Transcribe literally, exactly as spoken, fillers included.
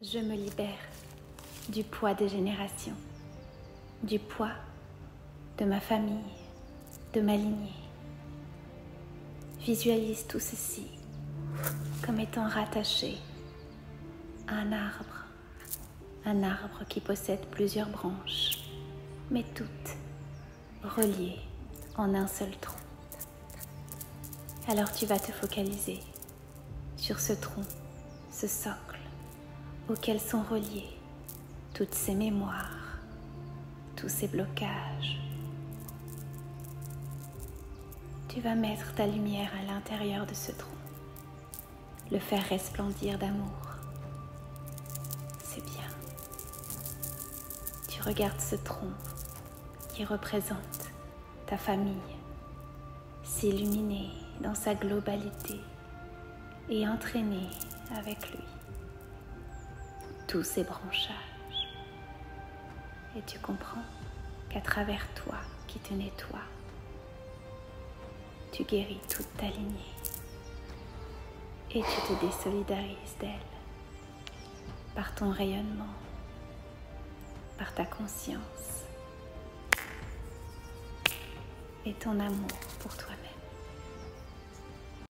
Je me libère du poids des générations, du poids de ma famille, de ma lignée. Visualise tout ceci comme étant rattaché à un arbre, un arbre qui possède plusieurs branches, mais toutes reliées en un seul tronc. Alors tu vas te focaliser sur ce tronc, ce socle, auquel sont reliées toutes ces mémoires, tous ces blocages. Tu vas mettre ta lumière à l'intérieur de ce tronc, le faire resplendir d'amour. C'est bien. Tu regardes ce tronc qui représente ta famille, s'illuminer dans sa globalité et entraîner avec lui tous ces branchages. Et tu comprends qu'à travers toi qui te nettoie, tu guéris toute ta lignée et tu te désolidarises d'elle par ton rayonnement, par ta conscience et ton amour pour toi-même.